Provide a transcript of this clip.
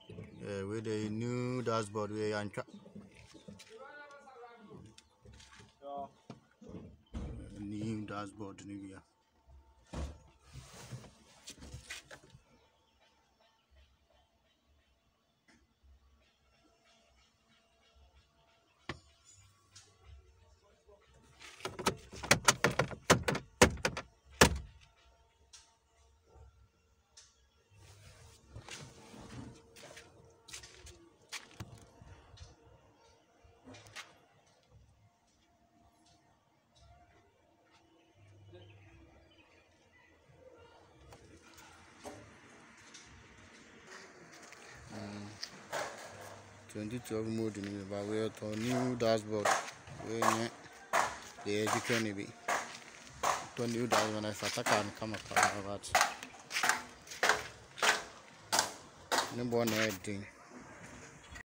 with the new dashboard we are new dashboard new. 2012 mode ni ba we to new dashboard we nye the education be to new dashboard na fataka kama kama but ni bona heading